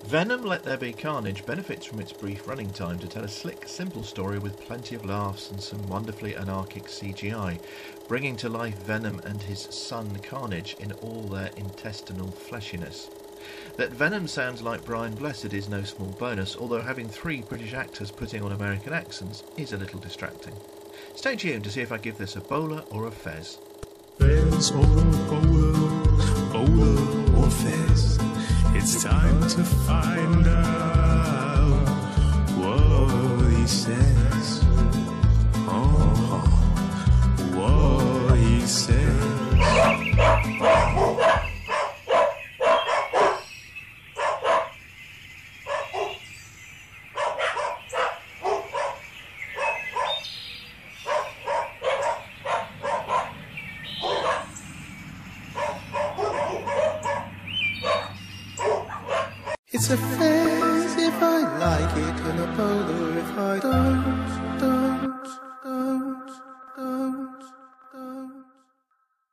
Venom, Let There Be Carnage benefits from its brief running time to tell a slick, simple story with plenty of laughs and some wonderfully anarchic CGI, bringing to life Venom and his son Carnage in all their intestinal fleshiness. That Venom sounds like Brian Blessed is no small bonus, although having 3 British actors putting on American accents is a little distracting. Stay tuned to see if I give this a bowler or a fez. Fez or bowler or fez. It's time to find out what he says. Oh, what he says. It's a fez if I like it, and a bowler if I don't.